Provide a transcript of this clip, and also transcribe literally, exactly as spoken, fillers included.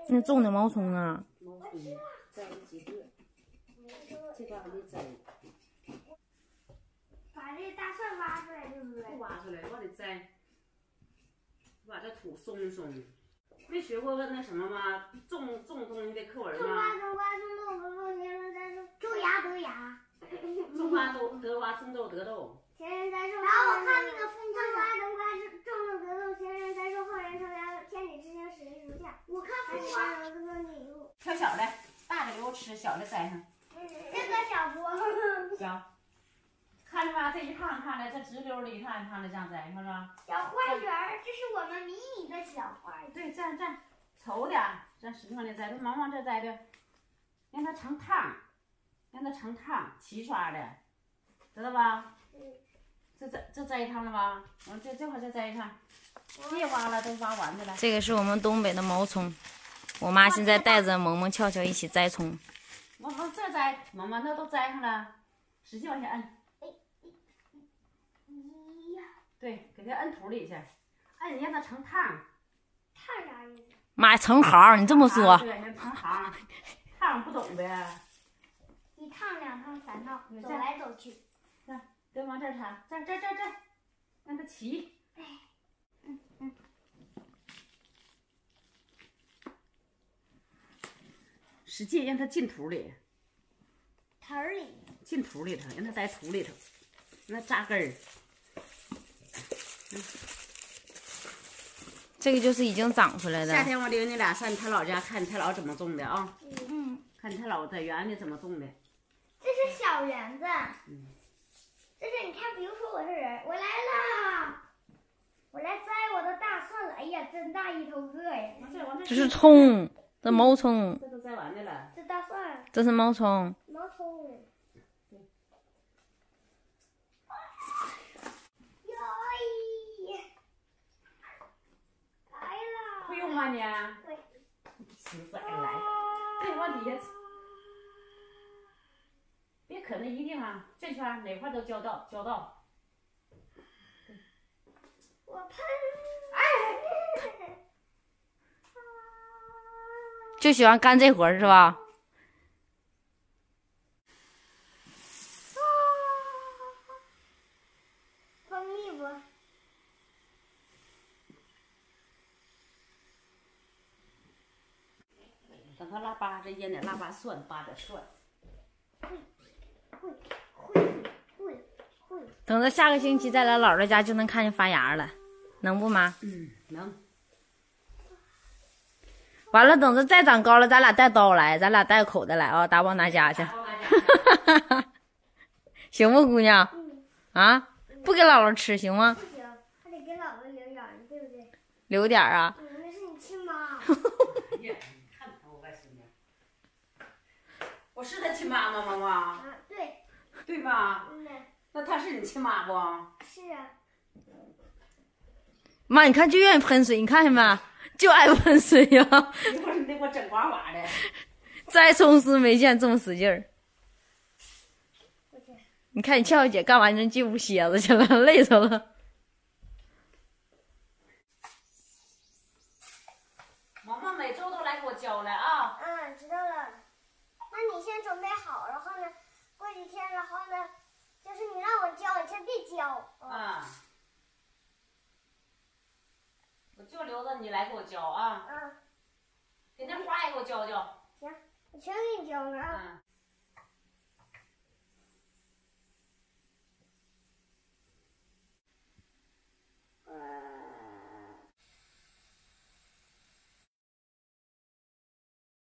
那种的毛葱啊？ 毛葱摘了几个，这把还没摘。 把这大蒜挖出来，对不对？ 不挖出来，我得摘，把这土松松。没学过那什么吗？种种东西的课文吗？ 种瓜种瓜种豆得豆，闲人栽树，种芽得芽。 种瓜豆得瓜，种豆得豆。 闲人栽树。然后我看那个风筝，种瓜种瓜种豆得豆，闲人栽树，后人乘凉，千里之行，始于足下。我看风花得得你路。 挑小的，大的留着吃，小的摘上。 这个小不？ 小。看着吧，这一趟看着，这直溜的一趟一趟的这样摘，看着吧。 小花园儿，这是我们迷你的小花园。 对，这样这样，稠点，这样使劲往里摘，都往往这摘的，让它成趟，让它成趟，齐刷的，知道吧？ 嗯。 这这这摘一趟了吧？完这这会儿再摘一趟，别挖了，都挖完的了。 这个是我们东北的毛葱，我妈现在带着萌萌、俏俏一起摘葱。 我我这摘，萌萌那都摘上了，使劲往下摁。对，给它摁土里去，摁让它成趟。 趟啥意思？ 妈，成行，你这么说。 对，成行，趟不懂呗。 一趟、两趟、三趟，走来走去。 这，再往这儿插，这儿这儿这儿这儿，让它齐。嗯嗯。使劲让它进土里。 土里。 进土里头，让它在土里头，让它扎根儿。嗯， 这个就是已经长出来的。 夏天我领你俩上他老家看他姥怎么种的啊？ 嗯， 看他姥在园里怎么种的。 这是小园子。嗯。这是你看，比如说我是人，我来啦，我来摘我的大蒜了。哎呀，真大一头个呀！ 这是葱，这毛葱。 这都摘完的了。 这大蒜。 这是毛葱。 毛葱。 会用吗你？ 会。 使色儿来，这往底下，别可那一地方，这圈哪块都浇到，浇到。 我喷！哎！ 就喜欢干这活是吧？ 蜂蜜不？ 等它拉粑，这腌点腊八蒜，扒点蒜。 会会会会会。 等着下个星期再来姥姥家，就能看见发芽了，能不妈？ 嗯，能。 完了，等着再长高了，咱俩带刀来，咱俩带口袋来啊，打往哪家去？行不，姑娘？ 嗯。 啊，不给姥姥吃行吗？ 不行，还得给姥姥留点儿，对不对？ 留点儿啊。 嗯，那是你亲妈。 我是他亲妈妈吗？我啊，对， 对吧？ 嗯呐。 那她是你亲妈不？ 是啊。 妈，你看就愿意喷水，你看见没？就爱喷水呀！ 一会儿你得给我整呱呱的。 摘葱丝没见这么使劲儿。你看你俏俏姐干完就进屋歇着去了，累着了。 萌萌每周都来给我教来啊。 嗯，知道了。那你先准备好，然后呢，过几天，然后呢，就是你让我教，你先别教。 啊。我就留着你来给我教啊。 嗯。 给那花也给我教教。 行，我全给你教了啊。 嗯。